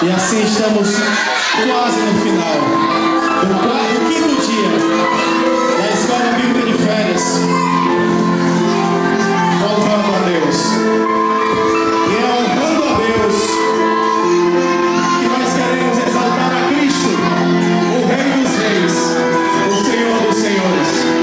E assim estamos quase no final do quinto dia da Escola Bíblica de Férias. Louvando a Deus. E é honrando a Deus que nós queremos exaltar a Cristo, o Rei dos Reis, o Senhor dos Senhores.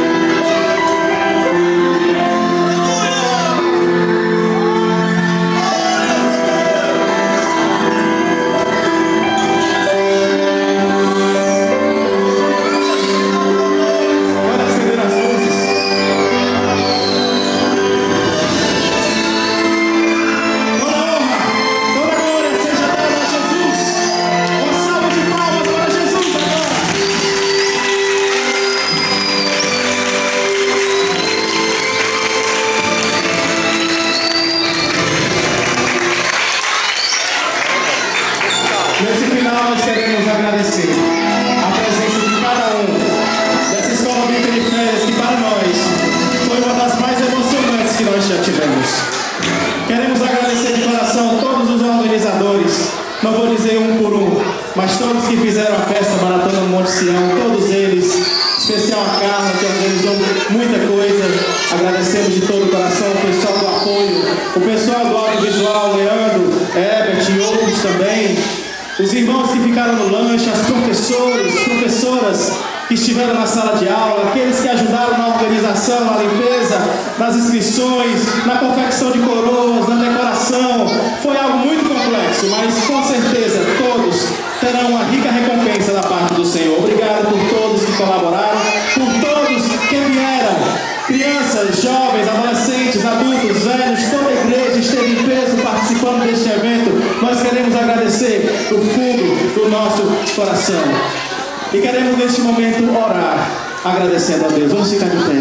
Nesse final nós queremos agradecer a presença de cada um dessa Escola Bíblica de Férias, que para nós foi uma das mais emocionantes que nós já tivemos. Queremos agradecer de coração todos os organizadores, não vou dizer um por um, mas todos que fizeram a festa Maratona do Monte Sião, todos eles, em especial a Carla, que organizou muita coisa. Agradecemos de todo o coração o pessoal do apoio, o pessoal do audiovisual, Leandro, Herbert e outros também. Os irmãos que ficaram no lanche, as professoras que estiveram na sala de aula, aqueles que ajudaram na organização, na limpeza, nas inscrições, na confecção de coroas, na decoração. Foi algo muito complexo, mas com certeza todos terão uma rica recompensa da parte do Senhor. Obrigado por todos que colaboraram, por todos que vieram. Crianças, jovens, adolescentes, adultos, velhos, toda a igreja esteve em peso participando deste evento. Nós queremos agradecer do fundo do nosso coração. E queremos neste momento orar, agradecendo a Deus. Vamos ficar de pé.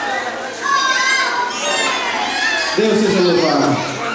Deus seja louvado.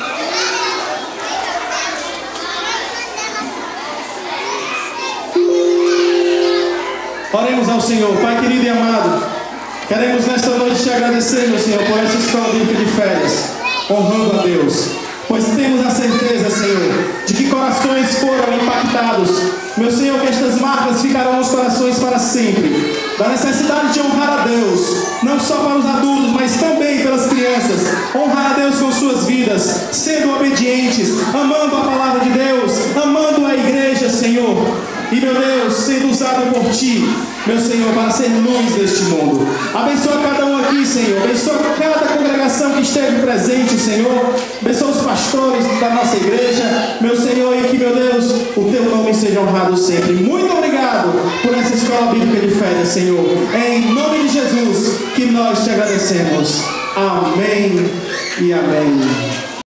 Oremos ao Senhor. Pai querido e amado, queremos nesta noite te agradecer, meu Senhor, por essa Escola Bíblica de Férias, honrando a Deus, pois temos a certeza, Senhor, de que corações foram impactados, meu Senhor, que estas marcas ficarão nos corações para sempre, da necessidade de honrar a Deus, não só para os adultos, mas também pelas crianças, honrar a Deus com suas vidas, sendo obedientes, amando a palavra de Deus, amando a igreja, Senhor. E, meu Deus, sendo usado por Ti, meu Senhor, para ser luz deste mundo. Abençoa cada um aqui, Senhor. Abençoa cada congregação que esteve presente, Senhor. Abençoa os pastores da nossa igreja, meu Senhor, e que, meu Deus, o Teu nome seja honrado sempre. Muito obrigado por essa Escola Bíblica de Férias, Senhor. Em nome de Jesus, que nós Te agradecemos. Amém e amém.